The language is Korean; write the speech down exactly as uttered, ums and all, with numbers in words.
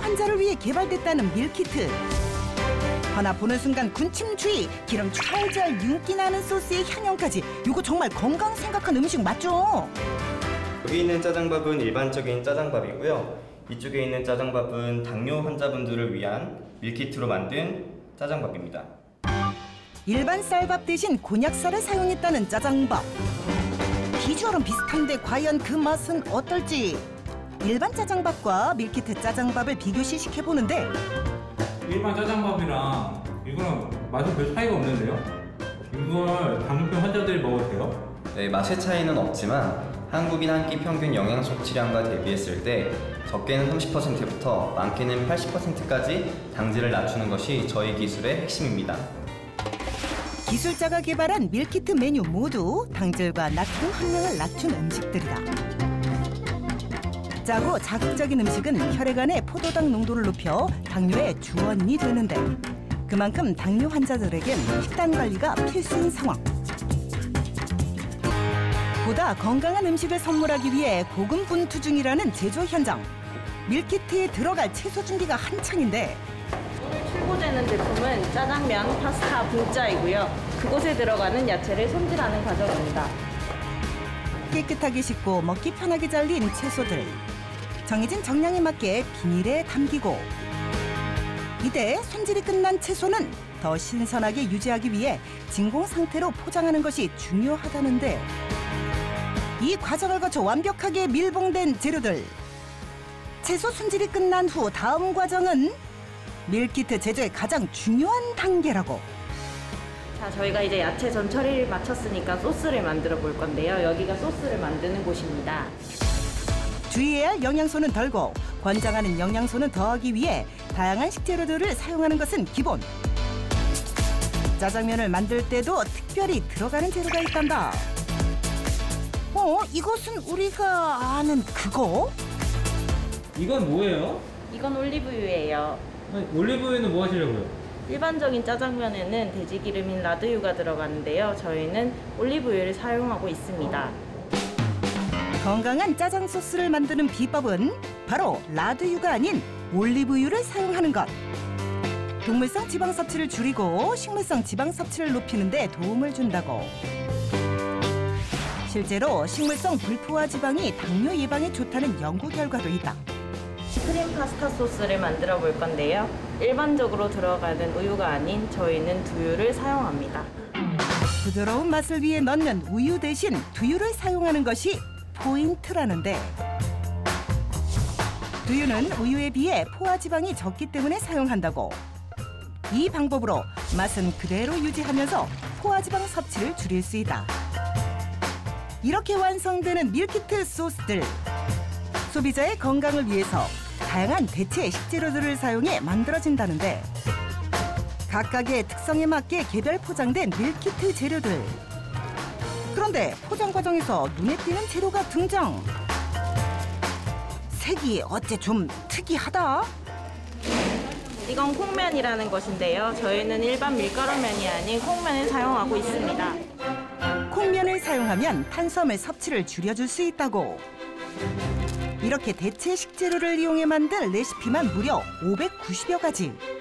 환자를 위해 개발됐다는 밀키트. 하나 보는 순간 군침 주의, 기름 찰잘 윤기 나는 소스의 향연까지. 이거 정말 건강 생각한 음식 맞죠? 여기 있는 짜장밥은 일반적인 짜장밥이고요. 이쪽에 있는 짜장밥은 당뇨 환자분들을 위한 밀키트로 만든 짜장밥입니다. 일반 쌀밥 대신 곤약쌀을 사용했다는 짜장밥. 비주얼은 비슷한데 과연 그 맛은 어떨지. 일반 짜장밥과 밀키트 짜장밥을 비교 시식해보는데 일반 짜장밥이랑 이거랑 맛은 별 차이가 없는데요? 이걸 당뇨병 환자들이 먹어도 돼요? 네, 맛의 차이는 없지만 한국인 한 끼 평균 영양 섭취량과 대비했을 때 적게는 삼십 퍼센트부터 많게는 팔십 퍼센트까지 당질을 낮추는 것이 저희 기술의 핵심입니다. 기술자가 개발한 밀키트 메뉴 모두 당질과 나트륨 함량을 낮춘 음식들이다. 짜고 자극적인 음식은 혈액 안의 포도당 농도를 높여 당뇨의 주원인이 되는데 그만큼 당뇨 환자들에겐 식단 관리가 필수인 상황. 보다 건강한 음식을 선물하기 위해 고군분투 중이라는 제조 현장. 밀키트에 들어갈 채소 준비가 한창인데 오늘 출고되는 제품은 짜장면, 파스타, 분짜이고요. 그곳에 들어가는 야채를 손질하는 과정입니다. 깨끗하게 씻고 먹기 편하게 잘린 채소들. 정해진 정량에 맞게 비닐에 담기고 이때 손질이 끝난 채소는 더 신선하게 유지하기 위해 진공 상태로 포장하는 것이 중요하다는데 이 과정을 거쳐 완벽하게 밀봉된 재료들. 채소 손질이 끝난 후 다음 과정은 밀키트 제조의 가장 중요한 단계라고. 자, 저희가 이제 야채 전 처리를 마쳤으니까 소스를 만들어 볼 건데요. 여기가 소스를 만드는 곳입니다. 주의해야 할 영양소는 덜고 권장하는 영양소는 더하기 위해 다양한 식재료들을 사용하는 것은 기본. 짜장면을 만들 때도 특별히 들어가는 재료가 있단다. 어? 이것은 우리가 아는 그거? 이건 뭐예요? 이건 올리브유예요. 아니, 올리브유는 뭐 하시려고요? 일반적인 짜장면에는 돼지기름인 라드유가 들어가는데요. 저희는 올리브유를 사용하고 있습니다. 건강한 짜장 소스를 만드는 비법은 바로 라드유가 아닌 올리브유를 사용하는 것. 동물성 지방 섭취를 줄이고 식물성 지방 섭취를 높이는 데 도움을 준다고. 실제로 식물성 불포화 지방이 당뇨 예방에 좋다는 연구 결과도 있다. 크림 파스타 소스를 만들어 볼 건데요. 일반적으로 들어가는 우유가 아닌 저희는 두유를 사용합니다. 부드러운 맛을 위해 넣는 우유 대신 두유를 사용하는 것이 포인트라는데 두유는 우유에 비해 포화 지방이 적기 때문에 사용한다고. 이 방법으로 맛은 그대로 유지하면서 포화 지방 섭취를 줄일 수 있다. 이렇게 완성되는 밀키트 소스들. 소비자의 건강을 위해서 다양한 대체 식재료들을 사용해 만들어진다는데 각각의 특성에 맞게 개별 포장된 밀키트 재료들. 그런데 포장 과정에서 눈에 띄는 재료가 등장. 색이 어째 좀 특이하다. 이건 콩면이라는 것인데요. 저희는 일반 밀가루면이 아닌 콩면을 사용하고 있습니다. 콩면을 사용하면 탄수화물 섭취를 줄여줄 수 있다고. 이렇게 대체 식재료를 이용해 만든 레시피만 무려 오백구십여 가지.